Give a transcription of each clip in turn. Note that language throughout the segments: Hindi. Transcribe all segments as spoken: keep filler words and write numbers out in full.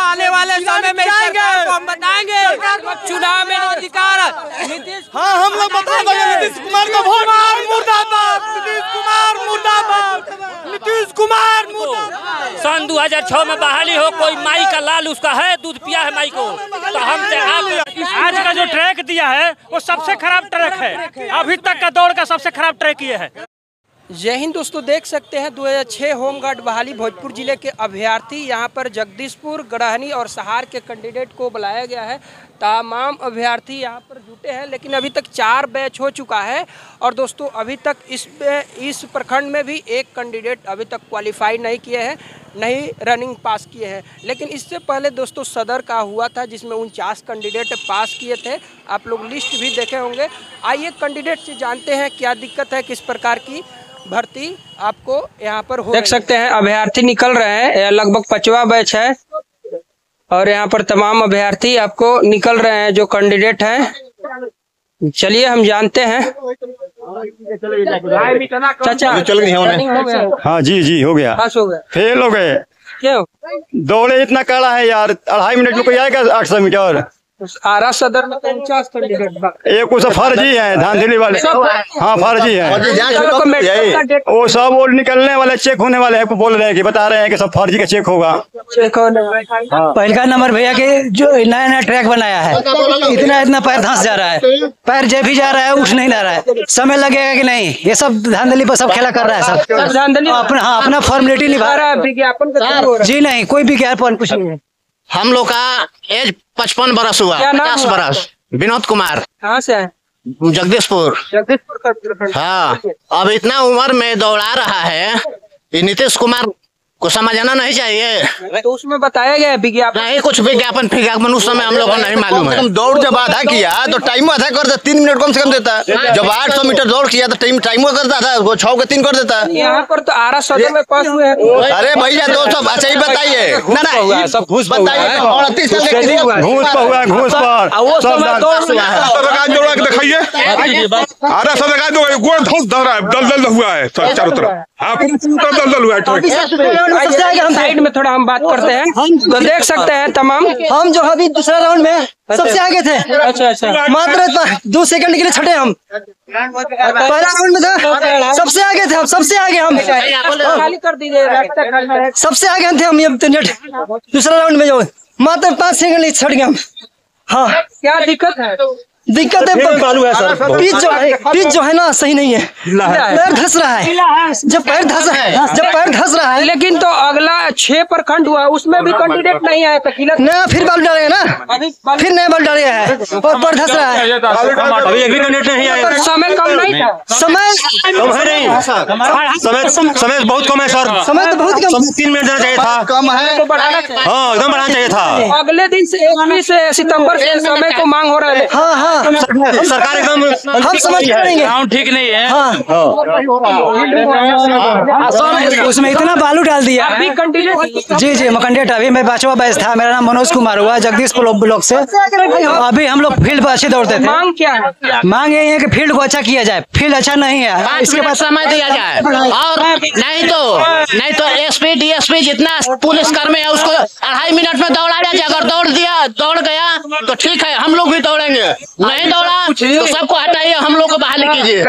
आने वाले समय में सरकार को हम बताएंगे चुनाव में अधिकार नीतीश। हाँ हम लोग बताएंगे नीतीश कुमार का वोट मुर्दाबाद, नीतीश कुमार मुर्दाबाद, नीतीश कुमार मुर्दाबाद। सन दो हजार छह में बहाली हो, कोई माई का लाल उसका है, दूध पिया है माई को। तो हम आज का जो ट्रैक दिया है वो सबसे खराब ट्रैक है, अभी तक का दौड़ का सबसे खराब ट्रैक ये है। जय हिंद दोस्तों, देख सकते हैं दो हज़ार छह होमगार्ड बहाली भोजपुर जिले के अभ्यर्थी यहां पर जगदीशपुर, गड़हनी और सहार के कैंडिडेट को बुलाया गया है। तमाम अभ्यर्थी यहां पर जुटे हैं, लेकिन अभी तक चार बैच हो चुका है। और दोस्तों अभी तक इस इस प्रखंड में भी एक कैंडिडेट अभी तक क्वालिफाई नहीं किए हैं, नहीं रनिंग पास किए हैं। लेकिन इससे पहले दोस्तों सदर का हुआ था जिसमें उनचास कैंडिडेट पास किए थे, आप लोग लिस्ट भी देखे होंगे। आइए कैंडिडेट से जानते हैं क्या दिक्कत है, किस प्रकार की भर्ती आपको यहाँ पर हो। देख सकते हैं अभ्यर्थी निकल रहे हैं, लगभग पांचवा बैच है और यहाँ पर तमाम अभ्यर्थी आपको निकल रहे हैं जो कैंडिडेट हैं। चलिए हम जानते हैं। चाचा चल गए? हाँ जी जी हो गया, पास हो गया, फेल हो गए। क्यों? दौड़े इतना कड़ा है यार, अढ़ाई मिनट में कोई आएगा आठ सौ मीटर। आरा सदर में उनचास कैंडिडेट एक उसे फर्जी है, धांधली वाले। हाँ फर्जी है, वो सब वो निकलने वाले चेक होने वाले हैं, बोल रहे हैं कि बता रहे हैं कि सब फर्जी का चेक होगा। चेक होने वाला पहला नंबर भैया के जो नया नया ट्रैक बनाया है, इतना इतना पैर धंस जा रहा है, पैर जब भी जा रहा है उठ नहीं ला रहा है, समय लगेगा कि नहीं, ये सब धांधली पर सब खेला कर रहा है सब धांधली। अपना हाँ अपना फॉर्मेलिटी निभा रहा है। विज्ञापन जी नहीं, कोई विज्ञापन कुछ नहीं है। हम लोग का एज पचपन बरस हुआ, पचास बरस। विनोद कुमार। कहाँ से है? जगदीशपुर। जगदीशपुर। हाँ, अब इतना उम्र में दौड़ा रहा है, ये नीतीश कुमार को समझना नहीं चाहिए। तो उसमें बताया गया है विज्ञापन, नहीं कुछ विज्ञापन विज्ञापन उस समय हम लोग को नहीं मालूम है। दौड़ जब आधा किया तो टाइम आधा कर देता, तीन मिनट कम से कम देता। जब आठ सौ मीटर दौड़ किया तो टाइम टाइम करता था, वो छह के तीन कर देता। यहाँ पर तो आरा सदर में पास हुए हैं। अरे भैया दो सब अच्छा ही बताइए ना ना, सब घूस बताइए, अड़तीस घूस पर हुआ, घूस पर वो समय दौड़ा के दिखाइए। आरा सदर का गोल धंस दल दल हुआ है चारों तरफ, हाँ दल दल हुआ है। सबसे आगे हम साइड में थोड़ा हम बात करते हैं, तो देख सकते हैं तमाम हम जो अभी दूसरा राउंड में सबसे आगे थे। अच्छा अच्छा, मात्र दो सेकंड के लिए छठे हम। पहला राउंड में था सबसे आगे थे हम, सबसे आगे हम खाली कर दीजिए, सबसे आगे हम थे हम। ये दूसरा राउंड में जो मात्र पाँच सेकंड लिए छट गए हम। हाँ क्या दिक्कत है? दिक्कत है बालू है सर, पिच जो है पिच जो है ना सही नहीं है, पैर धस रहा है। जब पैर धस है जब पैर धस रहा है लेकिन तो अगला छह प्रखंड हुआ उसमें भी कैंडिडेट नहीं आया था, नया फिर बालू डालेगा ना, फिर नया बालू डालेगा है और पैर धस रहा है। अभी एक भी कैंडिडेट नहीं आया। समय कम नहीं था, समय कम है नहीं, समय समय बहुत कम है सर, समय तो बहुत कम, तीन मिनट देना चाहिए था, कम है तो बढ़ाना चाहिए। हाँ एकदम बढ़ाना चाहिए था। अगले दिन से इक्कीस सितंबर से समय को मांग हो रहा है। हाँ हाँ सरकार एकदम हम समझ करेंगे, ग्राउंड ठीक नहीं है। हाँ उसमें इतना बालू डाल दिया। अभी कैंडिडेट जी जी मैं कैंडिडेट अभी मैं पांचवा बैच था, मेरा नाम मनोज कुमार हुआ, जगदीशपुर ब्लॉक से। अभी हम लोग फील्ड पर अच्छे दौड़ते थे। मांग क्या है? मांग यही है कि फील्ड को अच्छा किया जाए, फील्ड अच्छा नहीं है इसके बाद समय दिया जाए, और नहीं तो नहीं तो एसपी डीएसपी जितना पुलिस कर्मी है उसको अढ़ाई मिनट में दौड़ा जाए। अगर दौड़ दिया दौड़ गया तो ठीक है, हम लोग भी दौड़ेंगे, नहीं दौड़ा तो सबको हटाइए, हम लोग को बहाली कीजिए।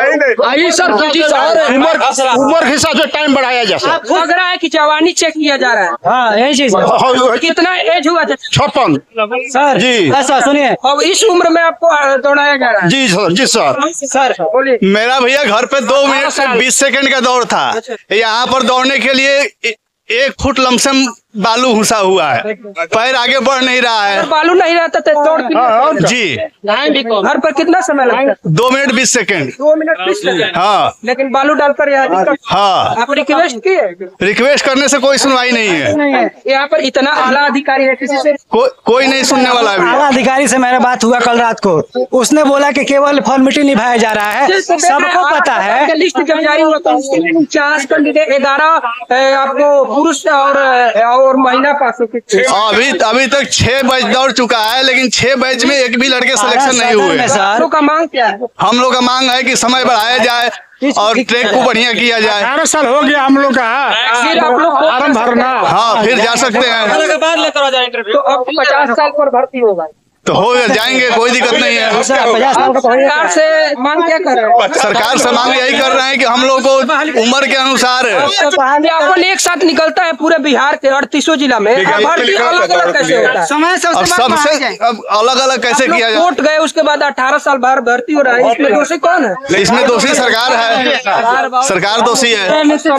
उम्र के हिसाब से टाइम बढ़ाया जा सकता लग रहा है कि जवानी चेक किया जा रहा है। हाँ यही चीज है। कितना एज हुआ था? छप्पन सर जी। ऐसा सुनिए, अब इस उम्र में आपको दौड़ाया जा रहा है? जी सर जी सर सर बोलिए। मेरा भैया घर पे दो मिनट से बीस सेकंड का दौड़ था, यहाँ पर दौड़ने के लिए एक फुट लमसम बालू घुसा हुआ है, पैर आगे बढ़ नहीं रहा है। बालू नहीं रहता था दौड़ की? जी। घर पर कितना समय लगता है? दो मिनट बीस सेकंड। दो मिनट बीस सेकंड। हाँ लेकिन बालू डालकर यहाँ हाँ आप रिक्वेस्ट किए? रिक्वेस्ट करने से कोई सुनवाई नहीं है। यहाँ पर इतना आला अधिकारी है, किसी से को, कोई नहीं सुनने वाला है। आला अधिकारी से मेरा बात हुआ कल रात को, उसने बोला कि केवल फॉर्मेलिटी निभाया जा रहा है, सबको पता है। लिस्ट जब जारी हुआ तो उनचास कैंडिडेट, ग्यारह आपको पुरुष और और महिला पास। अभी अभी तक छह बैच दौड़ चुका है, लेकिन छह बैच में एक भी लड़के सिलेक्शन नहीं हुए। हम लोग का मांग क्या है? हम लोग का मांग है कि समय बढ़ाया जाए, और ट्रैक को बढ़िया किया जाए। अठारह साल हो गया हम लोग का, फिर आप लोग फॉर्म भरना। हाँ, फिर जा सकते हैं। तो अब पचास साल पर भर्ती होगा तो हो जाएंगे, कोई दिक्कत नहीं है। सरकार से मांग क्या कर रहे हैं? सरकार से मांग यही कर रहे हैं कि हम लोग को उम्र के अनुसार विज्ञापन एक साथ निकलता है पूरे बिहार के अड़तीसों जिला में, भर्ती अलग अलग कैसे होता है? समय अब सबसे अब अलग अलग कैसे किया जाए? कोर्ट गए उसके बाद अठारह साल बाहर भर्ती हो रहा है, इसमें दोषी कौन है? इसमें दोषी सरकार है, सरकार दोषी है।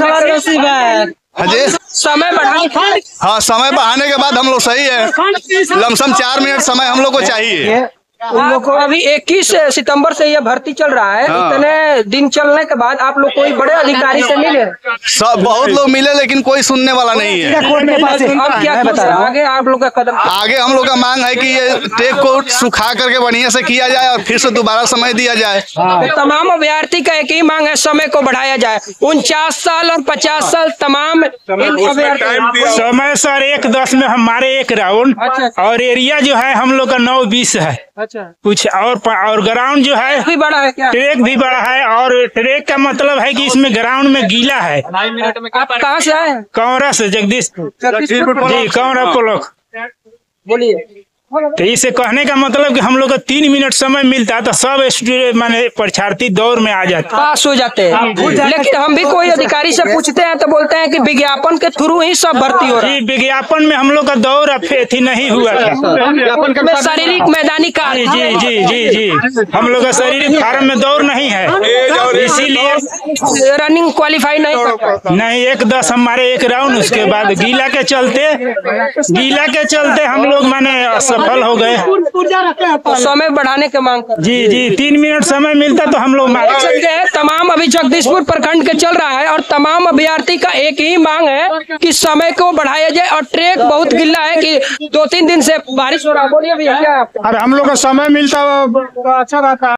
हाँ जी, समय बढ़ाने हाँ, समय बढ़ाने के बाद हम लोग सही है। लमसम चार मिनट समय हम लोग को चाहिए। उन लोग को अभी इक्कीस सितंबर से यह भर्ती चल रहा है। हाँ। इतने दिन चलने के बाद आप लोग कोई बड़े अधिकारी से मिले? सब बहुत लोग मिले लेकिन कोई सुनने वाला नहीं है। अब क्या बता रहा आगे आप लोग का कदम? आगे हम लोग का मांग है कि ये ट्रैक को सुखा करके बढ़िया से किया जाए और फिर से दोबारा समय दिया जाए। तमाम अभ्यर्थी का एक ही मांग है, समय को बढ़ाया जाए। उनचास साल और पचास साल तमाम अभ्यर्थी। समय सर एक दस में हमारे एक राउंड, और एरिया जो है हम लोग का नौ बीस है। अच्छा, कुछ और और ग्राउंड जो है भी बड़ा है क्या? ट्रैक भी बड़ा है, और ट्रैक का मतलब है कि इसमें ग्राउंड में गीला है। आप कहाँ से आए? कौरा से, जगदीशपुर जी, कौरा पोलक। बोलिए। तो इसे कहने का मतलब कि हम लोग को तीन मिनट समय मिलता है तो सब स्टूडेंट माने परीक्षार्थी दौड़ में आ जाते पास हो जाते हैं। लेकिन हम भी कोई अधिकारी से पूछते हैं तो बोलते हैं कि विज्ञापन के थ्रू ही सब भर्ती हो रहा है। विज्ञापन में हम लोग का दौड़ अथी नहीं हुआ था। शारीरिक मैदानी कार्य। जी जी जी जी हम लोग का शारीरिक फार्म में दौड़ नहीं है, इसीलिए रनिंग क्वालिफाई नहीं नहीं। एक दस हमारे एक राउंड, उसके बाद गीला के चलते गीला के चलते हम लोग माने सफल हो गए। तो समय बढ़ाने के मांग कर। जी जी तीन मिनट समय मिलता तो हम लोग देख सकते हैं तमाम अभी जगदीशपुर प्रखंड के चल रहा है और तमाम अभ्यर्थी का एक ही मांग है कि समय को बढ़ाया जाए। और ट्रैक बहुत गिल्ला है कि दो तीन दिन से बारिश हो रहा है। बोलिए भैया क्या? और हम लोग का समय मिलता अच्छा रहता।